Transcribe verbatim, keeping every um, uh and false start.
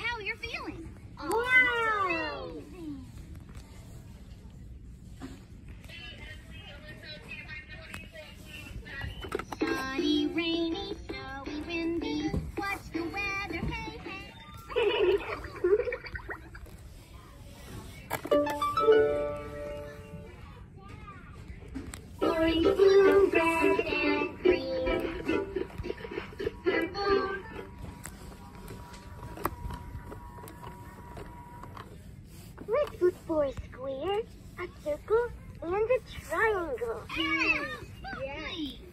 how you're feeling. Wow! Sunny, rainy, snowy, windy. What's the weather? Hey, hey. Orange, blue, red, and green. Purple. Let's look for a square, a circle, and a triangle. Yeah. Yeah.